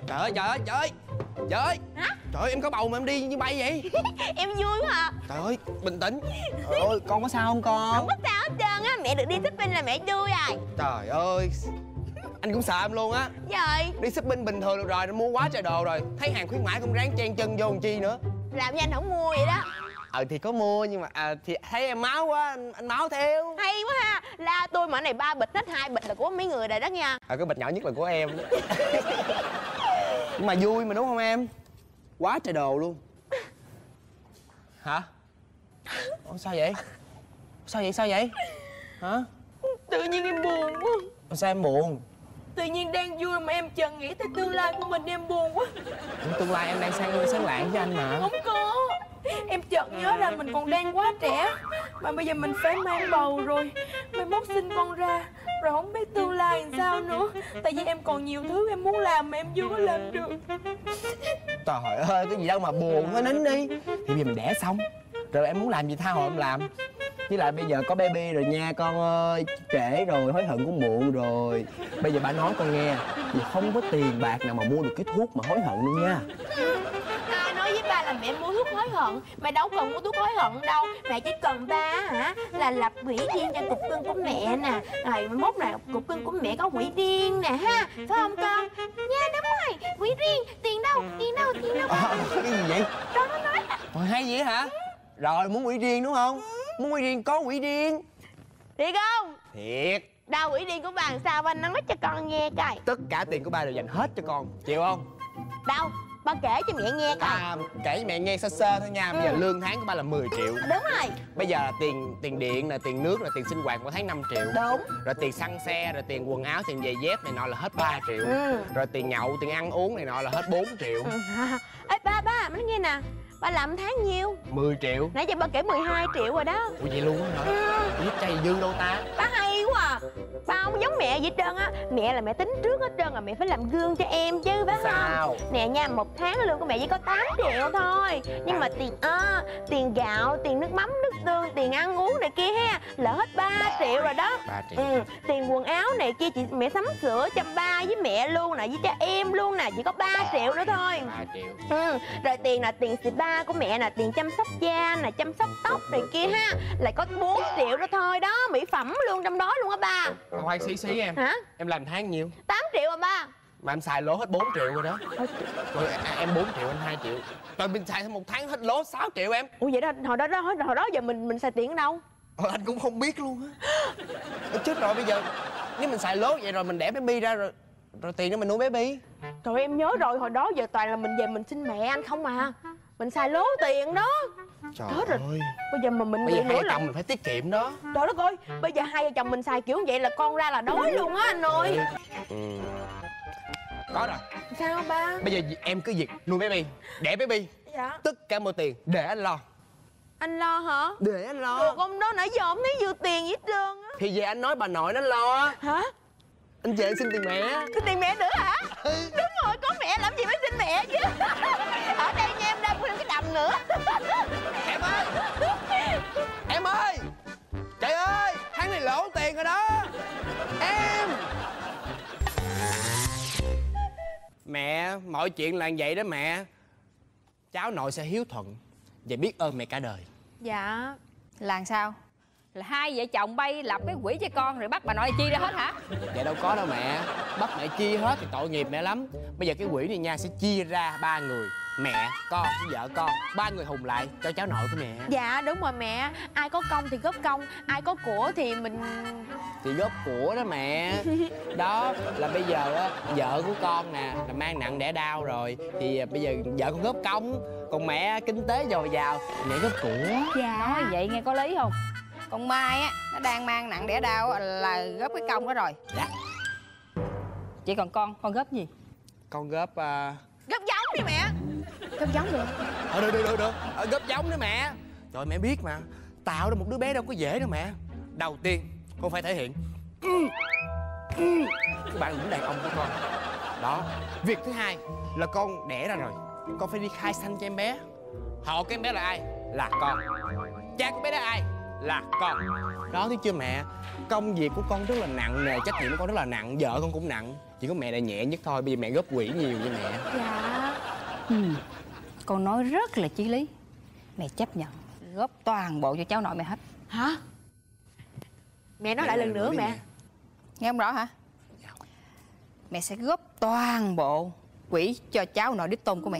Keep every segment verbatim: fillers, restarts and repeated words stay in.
Trời ơi, trời ơi, trời ơi. Trời ơi. Hả? Trời ơi, em có bầu mà em đi như bay vậy? Em vui quá à. Trời ơi, bình tĩnh. Trời ơi, con có sao không con? Không có sao hết trơn á. Mẹ được đi shopping là mẹ vui rồi. Trời ơi, anh cũng sợ em luôn á. Trời. Đi shopping bình thường được rồi, mua quá trời đồ rồi. Thấy hàng khuyến mãi cũng ráng chen chân vô làm chi nữa. Làm như anh không mua vậy đó. Ờ thì có mua nhưng mà à, thì thấy em máu quá anh, anh máu theo. Hay quá ha. La tôi mà này ba bịch hết hai bịch là của mấy người rồi đó nha. À, cái bịch nhỏ nhất là của em. Nhưng mà vui mà đúng không em? Quá trời đồ luôn. Hả? Ủa, sao vậy? Sao vậy sao vậy? Hả? Tự nhiên em buồn quá. Ủa, sao em buồn? Tự nhiên đang vui mà em chợt nghĩ tới tương lai của mình em buồn quá. Tương lai em đang sang sáng lạng với anh mà. Không có. Em chợt nhớ ra mình còn đang quá trẻ. Mà bây giờ mình phải mang bầu rồi. Mai mốt sinh con ra rồi không biết tương lai làm sao nữa. Tại vì em còn nhiều thứ em muốn làm mà em chưa có làm được. Trời ơi, cái gì đâu mà buồn, thôi nín đi. Thì bây giờ mình đẻ xong rồi em muốn làm gì tha hồ em làm. Với lại bây giờ có baby rồi nha con ơi. Trễ rồi, hối hận cũng muộn rồi. Bây giờ bà nói con nghe, vì không có tiền bạc nào mà mua được cái thuốc mà hối hận luôn nha. Ai nói với ba là mẹ mua thuốc hối hận. Mẹ đâu cần mua thuốc hối hận đâu. Mẹ chỉ cần ba hả là lập quỹ riêng cho cục cưng của mẹ nè. Rồi mốt là cục cưng của mẹ có quỹ riêng nè ha. Phải không con? Nha đúng rồi. Quỹ riêng. Tiền đâu? Tiền đâu? Tiền đâu? À, cái gì vậy? Đó nó nói. Rồi hay vậy hả? Rồi muốn quỹ riêng đúng không? Muốn quỹ riêng có quỹ riêng. Thiệt không? Thiệt. Đâu quỹ riêng của bà làm sao ba nói cho con nghe coi. Tất cả tiền của ba đều dành hết cho con. Chịu không? Đâu? Ba kể cho mẹ nghe coi. À, kể cho mẹ nghe sơ sơ thôi nha. Bây giờ lương tháng của ba là mười triệu. Đúng rồi. Bây giờ là tiền tiền điện là tiền nước là tiền sinh hoạt mỗi tháng năm triệu. Đúng. Rồi tiền xăng xe, rồi tiền quần áo, tiền giày dép này nọ là hết ba triệu. Ừ. Rồi tiền nhậu, tiền ăn uống này nọ là hết bốn triệu. Ừ. Ê ba ba, nói nghe nè. Ba làm tháng nhiêu? mười triệu. Nãy giờ ba kể mười hai triệu rồi đó. Ủa vậy luôn á hả? Ừ. Biết chay dư đâu ta. Ba hay quá à. Ba không giống mẹ vậy trơn á. Mẹ là mẹ tính trước hết trơn, là mẹ phải làm gương cho em chứ phải không? Sao? Nè nha, một tháng lương của mẹ chỉ có tám triệu thôi. Nhưng mà tiền à, tiền gạo, tiền nước mắm, nước tương, tiền ăn uống này kia ha là hết ba triệu rồi đó. ba triệu. Ừ. Tiền quần áo này kia chị mẹ sắm sửa cho ba với mẹ luôn nè, với cho em luôn nè, chỉ có ba triệu nữa thôi. ba triệu. Ừ. Rồi tiền là tiền spa của mẹ nè, tiền chăm sóc da nè, chăm sóc tóc này kia ha lại có bốn triệu đó thôi đó, mỹ phẩm luôn trong đó luôn á ba. Khoan xí xí em. Hả? Em làm tháng nhiêu? tám triệu à ba. Mà em xài lỗ hết bốn triệu rồi đó. Rồi à, em bốn triệu, anh hai triệu. Rồi mình xài một tháng hết lỗ sáu triệu em. Ủa vậy đó, hồi đó, đó hồi đó giờ mình mình xài tiền ở đâu? Ờ, anh cũng không biết luôn á. Chết rồi, bây giờ nếu mình xài lố vậy rồi mình đẻ baby ra rồi rồi tiền đó mình nuôi baby. Trời em nhớ rồi, hồi đó giờ toàn là mình về mình xin mẹ anh không à. Mình xài lố tiền đó. Trời Hết rồi. ơi. Bây giờ mà mình Bây giờ vậy hai nữa vợ là chồng mình phải tiết kiệm đó. trời đất ơi, bây giờ hai vợ chồng mình xài kiểu vậy là con ra là đói luôn á anh ơi. Ừ. Có rồi. Sao ba? Bây giờ em cứ việc nuôi baby, đẻ baby. Dạ. Tất cả mọi tiền để anh lo. Anh lo hả? Để anh lo. Được ông đó nãy giờ không thấy dư tiền gì hết trơn á. Thì về anh nói bà nội nó lo. Hả? Anh về anh xin tiền mẹ. Cái tiền mẹ nữa hả? Ừ. Đúng rồi, có mẹ làm gì phải xin mẹ chứ. Ở đây nha, em đang thêm cái đầm nữa. Em ơi. Em ơi. Trời ơi, tháng này lỗ tiền rồi đó. Em. Mẹ, mọi chuyện là vậy đó mẹ. Cháu nội sẽ hiếu thuận và biết ơn mẹ cả đời. Dạ. Là sao? Là hai vợ chồng bay lập cái quỹ cho con rồi bắt bà nội chi ra hết hả? Dạ đâu có đâu mẹ. Bắt mẹ chia hết thì tội nghiệp mẹ lắm. Bây giờ cái quỹ này nha sẽ chia ra ba người. Mẹ, con với vợ con. Ba người hùng lại cho cháu nội của mẹ. Dạ đúng rồi mẹ. Ai có công thì góp công, ai có của thì mình... Thì góp của đó mẹ. Đó là bây giờ á, vợ của con nè là mang nặng đẻ đau rồi. Thì bây giờ vợ con góp công, còn mẹ kinh tế dồi dào, mẹ góp của. Dạ. Nói vậy nghe có lý không? Con Mai á, nó đang mang nặng đẻ đau là góp cái công đó rồi. Dạ. Chỉ còn con, con góp gì? Con góp uh... Góp giống đi mẹ. Góp giống được. Ờ được được được được. Ờ, góp giống nữa mẹ. Trời mẹ biết mà, tạo ra một đứa bé đâu có dễ đâu mẹ. Đầu tiên con phải thể hiện các bạn cũng đàn ông của con. Đó. Việc thứ hai là con đẻ ra rồi, con phải đi khai sanh cho em bé. Họ cái em bé là ai? Là con. Cha của bé đó ai? là con. Đó thấy chưa mẹ, công việc của con rất là nặng nề, trách nhiệm của con rất là nặng, vợ con cũng nặng, chỉ có mẹ là nhẹ nhất thôi. Bây giờ mẹ góp quỹ nhiều với mẹ. Dạ. Ừ. Con nói rất là chí lý. Mẹ chấp nhận góp toàn bộ cho cháu nội mẹ hết. Hả? Mẹ nói lại lần nữa mẹ. Nghe không rõ hả? Mẹ sẽ góp toàn bộ quỹ cho cháu nội đích tôn của mẹ.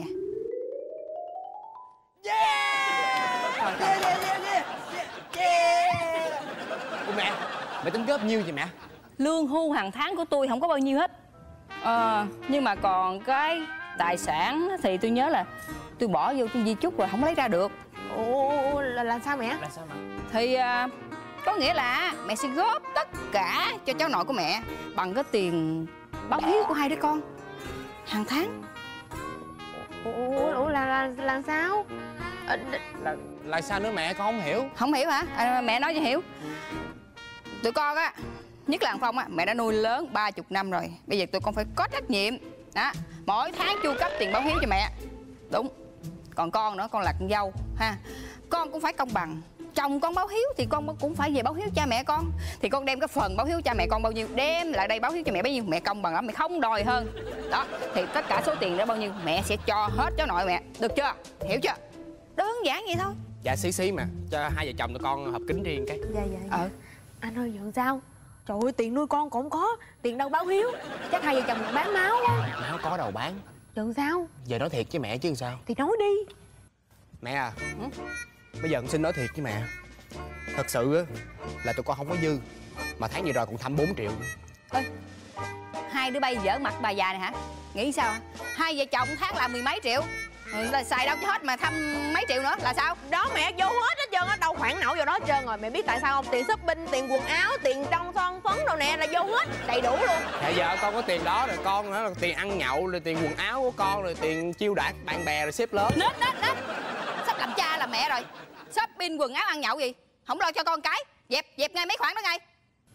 Yeah! Yeah, yeah, yeah, yeah. Yeah. Ủa mẹ, mẹ tính góp nhiêu vậy mẹ? Lương hưu hàng tháng của tôi không có bao nhiêu hết. Ờ, nhưng mà còn cái tài sản thì tôi nhớ là tôi bỏ vô trong di chúc rồi không lấy ra được. Ủa là, là sao mẹ? Là sao mẹ? Thì à, có nghĩa là mẹ sẽ góp tất cả cho cháu nội của mẹ bằng cái tiền báo hiếu của hai đứa con hàng tháng. Ủa, ủa là, là là sao? À, Là, là sao nữa mẹ, con không hiểu. Không hiểu hả? À, mẹ nói cho hiểu. Tụi con á, nhất là thằng Phong á, mẹ đã nuôi lớn ba chục năm rồi. Bây giờ tụi con phải có trách nhiệm đó, mỗi tháng chu cấp tiền báo hiếu cho mẹ. Đúng. Còn con nữa, con là con dâu ha, con cũng phải công bằng. Chồng con báo hiếu thì con cũng phải về báo hiếu cha mẹ con. Thì con đem cái phần báo hiếu cha mẹ con bao nhiêu, đem lại đây báo hiếu cho mẹ bấy nhiêu. Mẹ công bằng lắm, mẹ không đòi hơn. Đó, thì tất cả số tiền đó bao nhiêu mẹ sẽ cho hết cháu nội mẹ. Được chưa? Hiểu chưa? Đơn giản vậy thôi. Dạ xí xí mà, cho hai vợ chồng tụi con họp kính riêng cái. dạ dạ, dạ. Ờ. Anh ơi giận sao? Trời ơi tiền nuôi con cũng có, tiền đâu báo hiếu. Chắc hai vợ chồng mình bán máu á. Mẹ không có đầu bán. Giận sao? Giờ nói thiệt với mẹ chứ làm sao. Thì nói đi. Mẹ à, bây giờ con xin nói thiệt với mẹ. Thật sự á là tụi con không có dư, mà tháng vừa rồi còn thăm bốn triệu. Ê, hai đứa bay dở mặt bà già này hả? Nghĩ sao? Hai vợ chồng tháng làm mười mấy triệu, ừ, là xài đâu cho hết mà thăm mấy triệu nữa là sao? Đó mẹ vô hết hết trơn á, đâu khoản nậu vào đó hết trơn rồi. Mẹ biết tại sao không? Tiền shopping, tiền quần áo, tiền trong son phấn đâu nè là vô hết, đầy đủ luôn. Dạ giờ con có tiền đó rồi, con nữa là tiền ăn nhậu, rồi tiền quần áo của con, rồi tiền chiêu đãi bạn bè, rồi xếp lớn. Nết nết nết, sắp làm cha làm mẹ rồi. Shopping quần áo ăn nhậu gì không lo cho con cái, dẹp dẹp ngay mấy khoản đó ngay.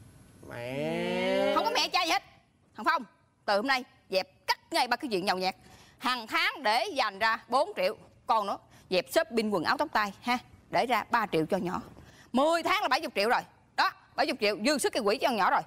Mẹ Không có mẹ cha gì hết. Thằng Phong, từ hôm nay dẹp cắt ngay ba cái chuyện nhậu nhẹt. Hàng tháng để dành ra bốn triệu. Còn nữa, dẹp shopping quần áo tóc tai ha, để ra ba triệu cho nhỏ. Mười tháng là bảy mươi triệu rồi. Đó, bảy mươi triệu dư sức cái quỹ cho con nhỏ rồi.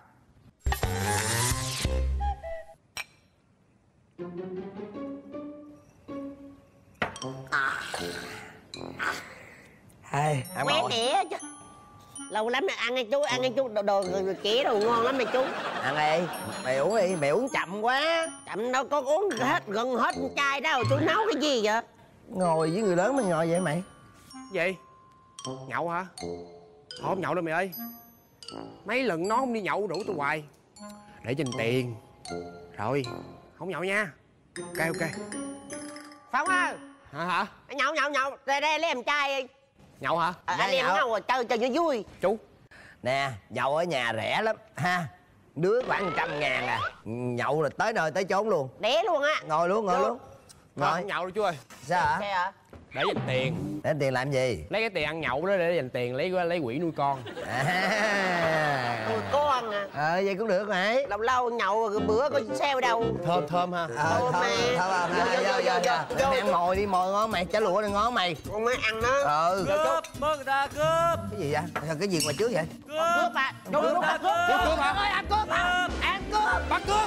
Hey, ăn Quét ngồi. đĩa chứ. Lâu lắm rồi ăn đi chú, ăn đi chú, đồ, đồ kỹ đồ ngon lắm rồi chú. Ăn đi, mày uống đi, mày uống chậm quá. Chậm đâu có uống hết, gần hết chai đó rồi chú nấu cái gì vậy? Ngồi với người lớn mà ngồi vậy mày. gì? Nhậu hả? Thôi không nhậu đâu mày ơi. Mấy lần nó không đi nhậu rủ tôi hoài. Để dành tiền. Rồi, không nhậu nha. Ok ok. Phong ơi. Hả hả? Nhậu nhậu nhậu, ra đây lấy em chai đi. Nhậu hả? À, Dạ, anh em nhậu. nhau rồi chơi cho vui vui. Chú. Nè, nhậu ở nhà rẻ lắm ha. Đứa khoảng trăm ngàn à. Nhậu là tới nơi tới chốn luôn. Đẻ luôn á. Ngồi luôn, ngồi Được. luôn. Thôi Ngồi. không nhậu đâu chú ơi. Sao hả? Xe hả? Để dành tiền. Để tiền làm gì? Lấy cái tiền ăn nhậu đó để dành tiền lấy lấy quỹ nuôi con. À. Nuôi con à. Ờ, vậy cũng được mày. Lâu lâu nhậu rồi bữa có xe đâu. Thơm thơm ha. Ờ, Thôi thôi, mà. thôi, thôi, Vô, thôi, vô, vô, vô, vô, vô, vô. vô. Mày ăn ngồi đi, mồi ngon mày, chả lụa này ngon mày. Con mới ăn đó. Ừ. Cướp, bớt người ta cướp. Cái gì vậy? Sao cái gì mà trước vậy? Cướp à. Chú Cướp cướp à? à. Cướp. Cướp cướp hả? Ơi ăn cướp à. Ăn cướp. Bắt cướp.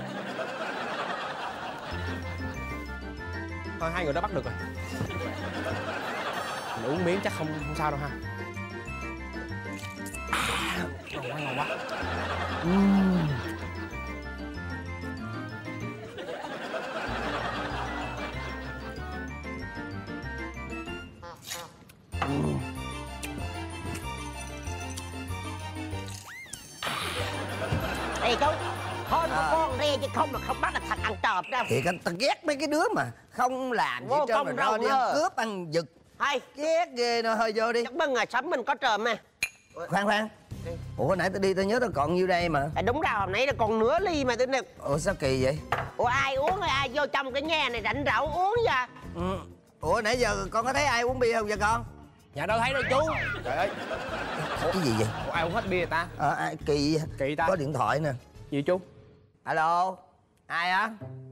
Thôi hai người đó bắt được rồi. Mình uống miếng chắc không không sao đâu ha. À, ngon quá ngon quá. Uhm. Uhm. Đây chú. Thôi À. con re chứ không là không bắt là thật ăn trộm đâu. Thiệt anh ta ghét mấy cái đứa mà không làm gì Vô hết trơn công rồi lo rầu đi ăn lơ. cướp ăn giật. Hay. Ghét ghê nó hơi vô đi. Chắc bưng ngày sớm mình có trộm mà. Khoan khoan. Ủa hồi nãy tao đi tao nhớ tao còn nhiêu đây mà. À, đúng rồi, hôm nay là còn nửa ly mà tôi nè. Ủa sao kỳ vậy? Ủa ai uống rồi ai vô trong cái nhà này rảnh rẫu uống vậy? Ừ. Ủa nãy giờ con có thấy ai uống bia không vậy con? Dạ đâu thấy đâu chú. Trời ơi. Cái gì vậy? Ủa, ai uống hết bia vậy ta? Ờ ai kỳ vậy? Kỳ ta. Có điện thoại nè. Gì chú? Alo. Ai á?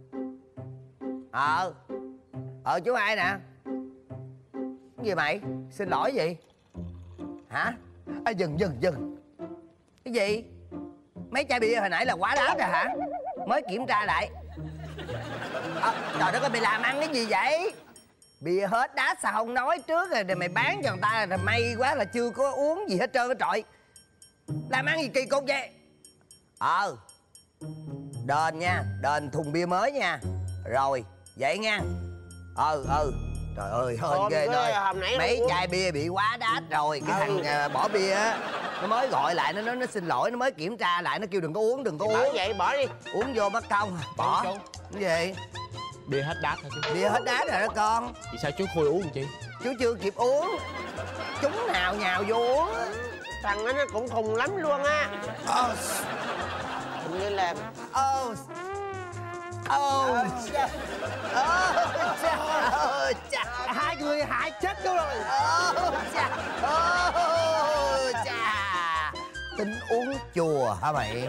Ờ. Ờ chú ai nè? Cái gì mày? Xin lỗi gì? Hả? À, dừng dừng dừng. Cái gì? Mấy chai bia hồi nãy là quá đắt rồi hả? Mới kiểm tra lại. À, trời đất ơi, mày làm ăn cái gì vậy? Bia hết đá sao không nói trước rồi mày bán cho người ta rồi may quá là chưa có uống gì hết trơn á trọi. Làm ăn gì kỳ cục vậy? Ờ đền nha, đền thùng bia mới nha. Rồi vậy nha. Ừ ừ. Trời ơi hên ghê nơi. Mấy chai bia bị quá đắt rồi. Cái thằng ừ. uh, bỏ bia á, nó mới gọi lại, nó nói nó xin lỗi, nó mới kiểm tra lại, nó kêu đừng có uống, đừng có thì uống. Bỏ vậy bỏ đi. Uống vô mất công. Bỏ. Cái gì? Bia hết đát hả chú? Bia hết đát rồi đó con. Vì sao chú Khôi uống chị? Chú chưa kịp uống. Chúng nào nhào vô uống. Thằng nó cũng khùng lắm luôn á. Ờ. Hình như là Ờ. Ờ. Ờ. Ờ. Chà. Hai người hại chết chú rồi. Ờ. Chà. Ờ. Chà. Tính uống chùa hả mày?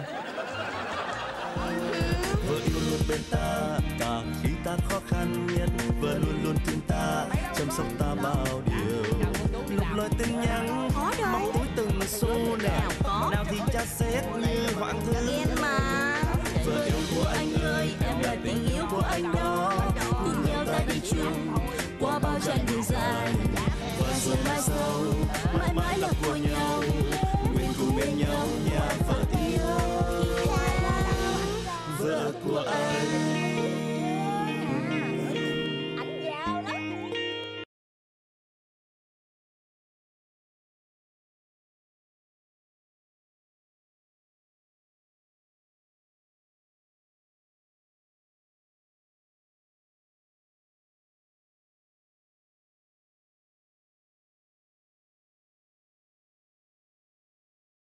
Vợ yêu luôn bên ta cả khi ta khó khăn nhất, vợ luôn luôn thương ta, chăm sóc ta bao điều. Lục lời tin nhắn mong túi từng xu nè, nào thì cha xét như hoạn thư. Vợ yêu của anh ơi, em là tình yêu của anh đó, cùng nhau ta đi chung qua bao chặng đường dài. Vợ xuân mai sau mãi mãi là của nhau, nguyện cùng bên nhau